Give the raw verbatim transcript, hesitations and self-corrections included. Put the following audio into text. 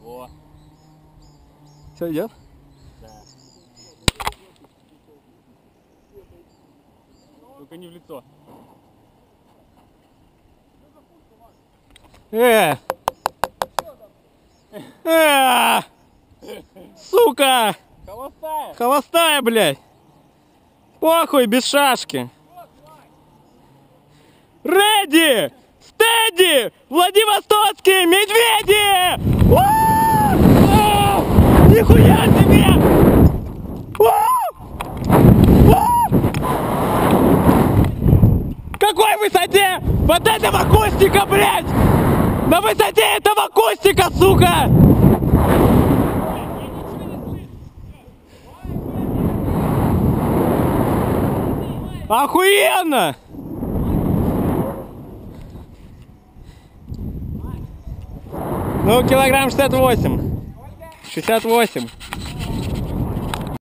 О. Все идет? Да. Только не в лицо. Э! Э! Сука! Холостая! Холостая, блядь! Похуй, без шашки! Реди! Стеди! Владивостокские медведи! У-у-у! Нихуя себе! В какой высоте? Вот этого кустика, блядь! На высоте этого кустика, сука! Охуенно! Ну, килограмм шестьдесят восемь. шестьдесят восемь.